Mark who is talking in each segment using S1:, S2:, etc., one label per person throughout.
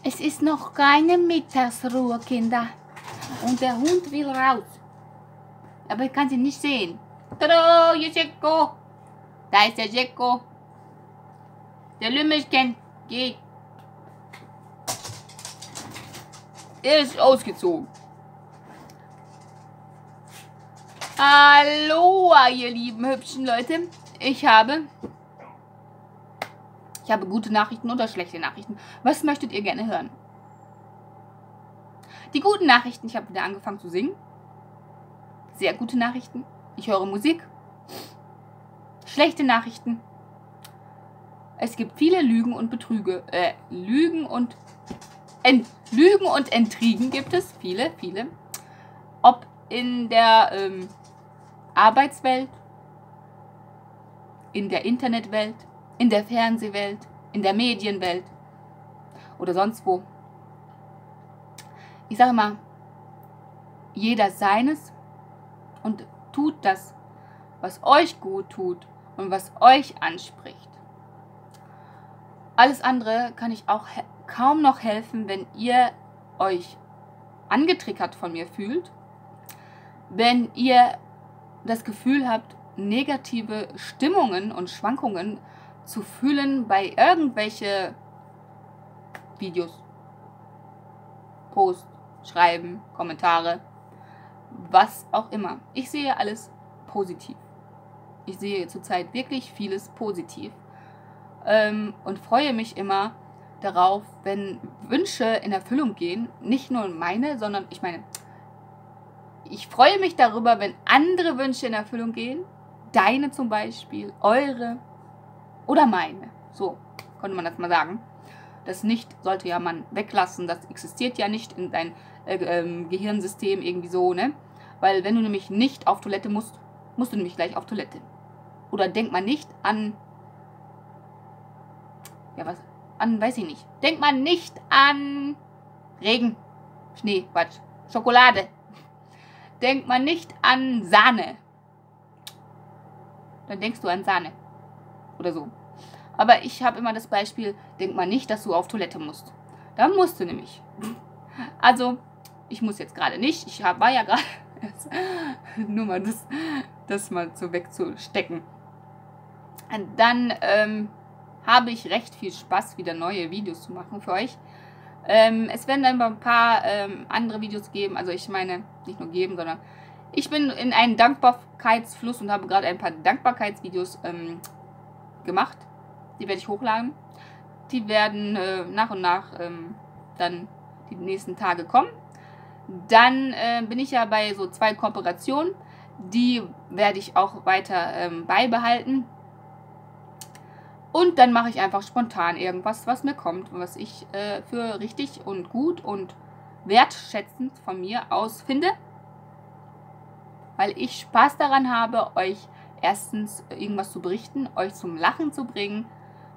S1: Es ist noch keine Mittagsruhe, Kinder. Und der Hund will raus. Aber ich kann sie nicht sehen. Tada, hier ist Jacko. Da ist der Jacko. Der Lümmelchen geht. Er ist ausgezogen. Hallo, ihr lieben hübschen Leute. Ich habe gute Nachrichten oder schlechte Nachrichten. Was möchtet ihr gerne hören? Die guten Nachrichten, ich habe wieder angefangen zu singen. Sehr gute Nachrichten. Ich höre Musik. Schlechte Nachrichten. Es gibt viele Lügen und Betrüge. Lügen und Intrigen gibt es. Viele. Ob in der Arbeitswelt, in der Internetwelt, in der Fernsehwelt, in der Medienwelt oder sonst wo. Ich sage mal, jeder seines und tut das, was euch gut tut und was euch anspricht. Alles andere kann ich auch kaum noch helfen, wenn ihr euch angetriggert von mir fühlt, wenn ihr das Gefühl habt, negative Stimmungen und Schwankungen zu fühlen bei irgendwelche Videos, Posts, Schreiben, Kommentare, was auch immer. Ich sehe alles positiv. Ich sehe zurzeit wirklich vieles positiv und freue mich immer darauf, wenn Wünsche in Erfüllung gehen. Nicht nur meine, sondern ich freue mich darüber, wenn andere Wünsche in Erfüllung gehen. Deine zum Beispiel, eure oder meine. So könnte man das mal sagen. Das Nicht sollte ja man weglassen. Das existiert ja nicht in dein Gehirnsystem irgendwie so, ne? Weil wenn du nämlich nicht auf Toilette musst, musst du nämlich gleich auf Toilette. Oder denk mal nicht an... Ja, was? Weiß ich nicht. Denk mal nicht an Regen, Schnee, Quatsch, Schokolade. Denk mal nicht an Sahne. Dann denkst du an Sahne. Oder so. Aber ich habe immer das Beispiel, denk mal nicht, dass du auf Toilette musst. Da musst du nämlich. Also, ich muss jetzt gerade nicht. Ich war ja gerade... nur mal das mal so wegzustecken. Und dann habe ich recht viel Spaß, wieder neue Videos zu machen für euch. Es werden dann ein paar andere Videos geben. Also ich meine, nicht nur geben, sondern ich bin in einem Dankbarkeitsfluss und habe gerade ein paar Dankbarkeitsvideos gemacht. Die werde ich hochladen. Die werden nach und nach dann die nächsten Tage kommen. Dann bin ich ja bei so 2 Kooperationen. Die werde ich auch weiter beibehalten. Und dann mache ich einfach spontan irgendwas, was mir kommt und was ich für richtig und gut und wertschätzend von mir aus finde. Weil ich Spaß daran habe, euch erstens irgendwas zu berichten, euch zum Lachen zu bringen.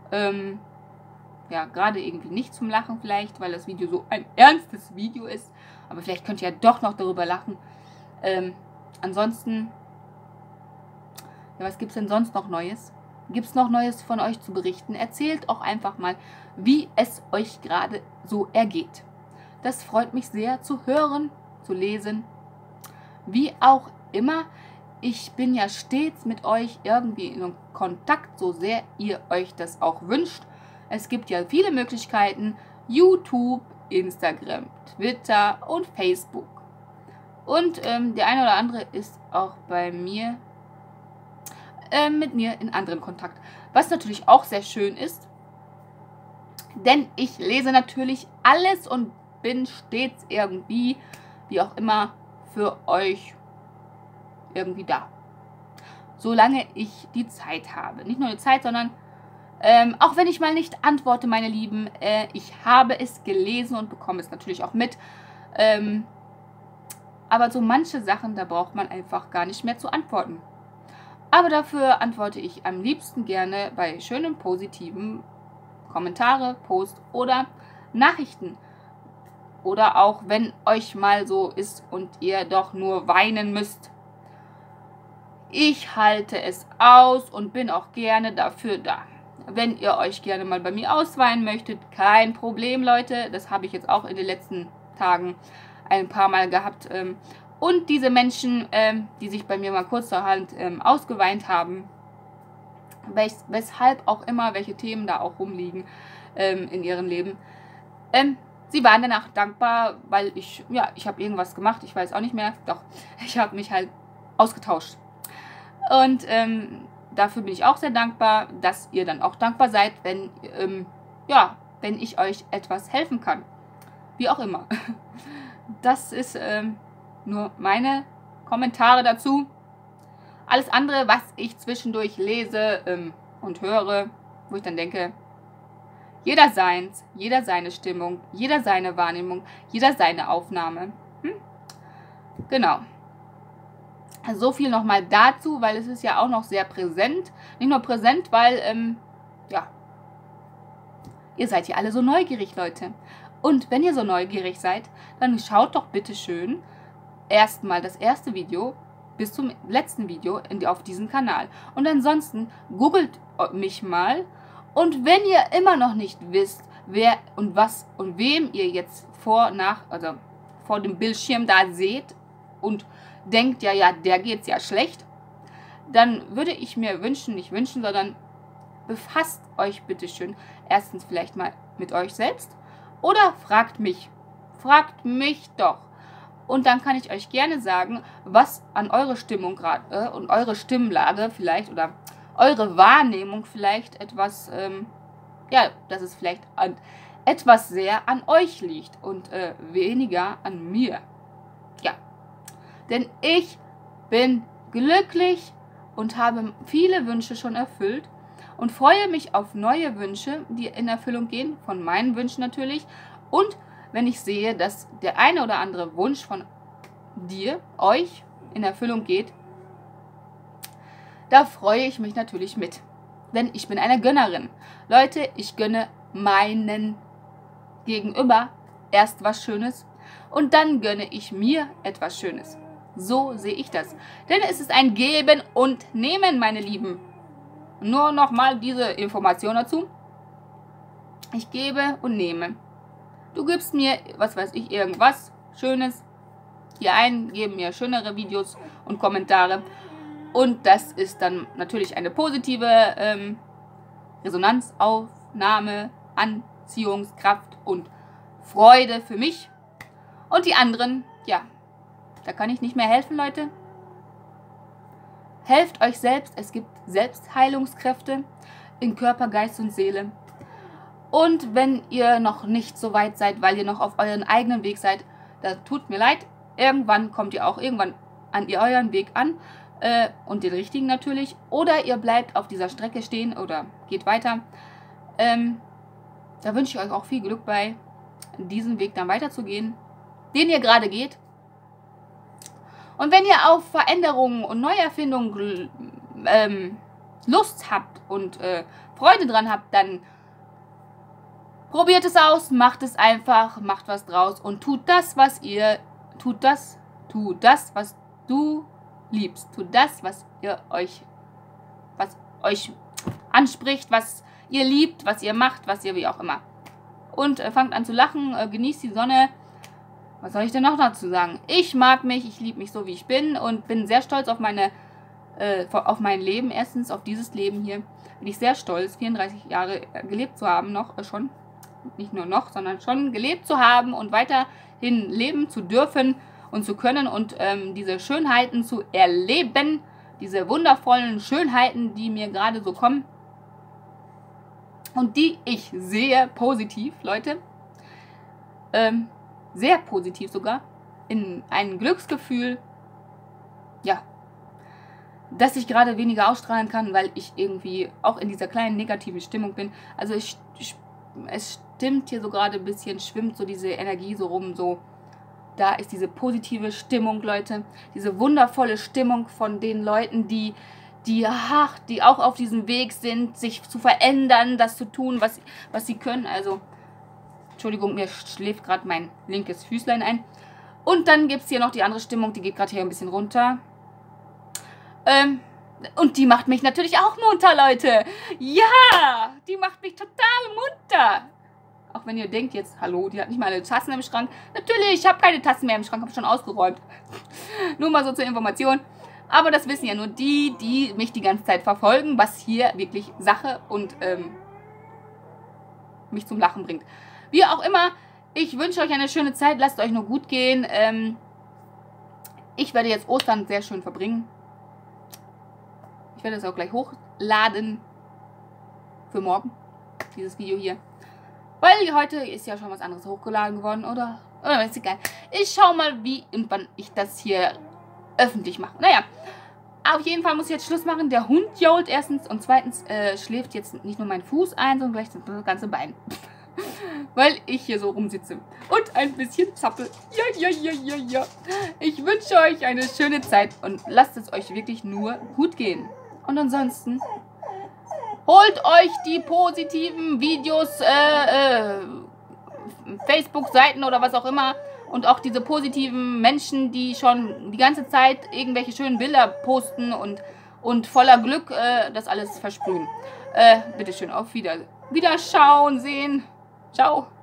S1: Ja, gerade irgendwie nicht zum Lachen vielleicht, weil das Video so ein ernstes Video ist. Aber vielleicht könnt ihr ja doch noch darüber lachen. Ansonsten, ja, was gibt es denn sonst noch Neues? Gibt es noch Neues von euch zu berichten? Erzählt auch einfach mal, wie es euch gerade so ergeht. Das freut mich sehr zu hören, zu lesen. Wie auch immer, ich bin ja stets mit euch irgendwie in Kontakt, so sehr ihr euch das auch wünscht. Es gibt ja viele Möglichkeiten, YouTube, Instagram, Twitter und Facebook. Und der eine oder andere ist auch bei mir, mit mir in anderen Kontakt. Was natürlich auch sehr schön ist, denn ich lese natürlich alles und bin stets irgendwie, wie auch immer, für euch irgendwie da. Solange ich die Zeit habe. Nicht nur die Zeit, sondern auch wenn ich mal nicht antworte, meine Lieben, ich habe es gelesen und bekomme es natürlich auch mit. Aber so manche Sachen, da braucht man einfach gar nicht mehr zu antworten. Aber dafür antworte ich am liebsten gerne bei schönen, positiven Kommentare, Post oder Nachrichten. Oder auch, wenn euch mal so ist und ihr doch nur weinen müsst. Ich halte es aus und bin auch gerne dafür da. Wenn ihr euch gerne mal bei mir ausweinen möchtet, kein Problem, Leute. Das habe ich jetzt auch in den letzten Tagen ein paar Mal gehabt. Und diese Menschen, die sich bei mir mal kurzerhand ausgeweint haben, weshalb auch immer, welche Themen da auch rumliegen in ihrem Leben, sie waren danach dankbar, weil ich habe irgendwas gemacht, ich weiß auch nicht mehr, doch, ich habe mich halt ausgetauscht. Und dafür bin ich auch sehr dankbar, dass ihr dann auch dankbar seid, wenn, wenn ich euch etwas helfen kann. Wie auch immer. Das ist nur meine Kommentare dazu. Alles andere, was ich zwischendurch lese und höre, wo ich dann denke, jeder seins, jeder seine Stimmung, jeder seine Wahrnehmung, jeder seine Aufnahme. Genau. So viel nochmal dazu, weil es ist ja auch noch sehr präsent. Nicht nur präsent, weil, ihr seid ja alle so neugierig, Leute. Und wenn ihr so neugierig seid, dann schaut doch bitte schön erstmal das erste Video bis zum letzten Video auf diesem Kanal. Und ansonsten googelt mich mal. Und wenn ihr immer noch nicht wisst, wer und was und wem ihr jetzt vor dem Bildschirm da seht und denkt, ja, der geht's ja schlecht, dann würde ich mir wünschen, nicht wünschen, sondern befasst euch bitte schön erstens vielleicht mal mit euch selbst oder fragt mich. Fragt mich doch. Und dann kann ich euch gerne sagen, was an eure Stimmung gerade und eure Stimmlage vielleicht oder eure Wahrnehmung vielleicht etwas, dass es vielleicht etwas sehr an euch liegt und weniger an mir. Ja, denn ich bin glücklich und habe viele Wünsche schon erfüllt und freue mich auf neue Wünsche, die in Erfüllung gehen, von meinen Wünschen natürlich. Und wenn ich sehe, dass der eine oder andere Wunsch von euch in Erfüllung geht, da freue ich mich natürlich mit. Denn ich bin eine Gönnerin. Leute, ich gönne meinen Gegenüber erst was Schönes und dann gönne ich mir etwas Schönes. So sehe ich das. Denn es ist ein Geben und Nehmen, meine Lieben. Nur nochmal diese Information dazu. Ich gebe und nehme. Du gibst mir, was weiß ich, irgendwas Schönes. Die einen geben mir schönere Videos und Kommentare. Und das ist dann natürlich eine positive Resonanzaufnahme, Anziehungskraft und Freude für mich. Und die anderen, ja, da kann ich nicht mehr helfen, Leute. Helft euch selbst. Es gibt Selbstheilungskräfte in Körper, Geist und Seele. Und wenn ihr noch nicht so weit seid, weil ihr noch auf euren eigenen Weg seid, da tut mir leid. Irgendwann kommt ihr auch irgendwann an euren Weg an und den richtigen natürlich. Oder ihr bleibt auf dieser Strecke stehen oder geht weiter. Da wünsche ich euch auch viel Glück bei, diesen Weg dann weiterzugehen, den ihr gerade geht. Und wenn ihr auf Veränderungen und Neuerfindungen Lust habt und Freude dran habt, dann probiert es aus, macht es einfach, macht was draus und tut das, was du liebst. Tut das, was euch anspricht, was ihr liebt, was ihr macht, was ihr wie auch immer. Und fangt an zu lachen, genießt die Sonne. Was soll ich denn noch dazu sagen? Ich mag mich, ich liebe mich so, wie ich bin und bin sehr stolz auf mein Leben. Erstens auf dieses Leben hier bin ich sehr stolz, 34 Jahre gelebt zu haben, schon. Nicht nur noch, sondern schon gelebt zu haben und weiterhin leben zu dürfen und zu können und diese Schönheiten zu erleben, diese wundervollen Schönheiten, die mir gerade so kommen und die ich sehe positiv, Leute, sehr positiv sogar, in ein Glücksgefühl, ja, dass ich gerade weniger ausstrahlen kann, weil ich irgendwie auch in dieser kleinen negativen Stimmung bin. Also es stimmt hier so gerade ein bisschen, schwimmt so diese Energie so rum, so. Da ist diese positive Stimmung, Leute, diese wundervolle Stimmung von den Leuten, die auch auf diesem Weg sind, sich zu verändern, das zu tun, was sie können. Also, Entschuldigung, mir schläft gerade mein linkes Füßlein ein. Und dann gibt es hier noch die andere Stimmung, die geht gerade hier ein bisschen runter. Und die macht mich natürlich auch munter, Leute. Ja, die macht mich total munter. Auch wenn ihr denkt jetzt, hallo, die hat nicht mal eine Tassen im Schrank. Natürlich, ich habe keine Tassen mehr im Schrank, habe schon ausgeräumt. Nur mal so zur Information. Aber das wissen ja nur die, die mich die ganze Zeit verfolgen, was hier wirklich Sache und mich zum Lachen bringt. Wie auch immer, ich wünsche euch eine schöne Zeit. Lasst euch nur gut gehen. Ich werde jetzt Ostern sehr schön verbringen. Ich werde es auch gleich hochladen für morgen, dieses Video hier. Weil heute ist ja schon was anderes hochgeladen worden, oder? Oder ist egal. Ich schaue mal, wie und wann ich das hier öffentlich mache. Naja, auf jeden Fall muss ich jetzt Schluss machen. Der Hund jault erstens und zweitens schläft jetzt nicht nur mein Fuß ein, sondern gleich das ganze Bein. Weil ich hier so rumsitze und ein bisschen zappel. Ja. Ich wünsche euch eine schöne Zeit und lasst es euch wirklich nur gut gehen. Und ansonsten holt euch die positiven Videos, Facebook-Seiten oder was auch immer und auch diese positiven Menschen, die schon die ganze Zeit irgendwelche schönen Bilder posten und voller Glück das alles versprühen. Bitteschön, auf Wiederschauen, sehen. Ciao.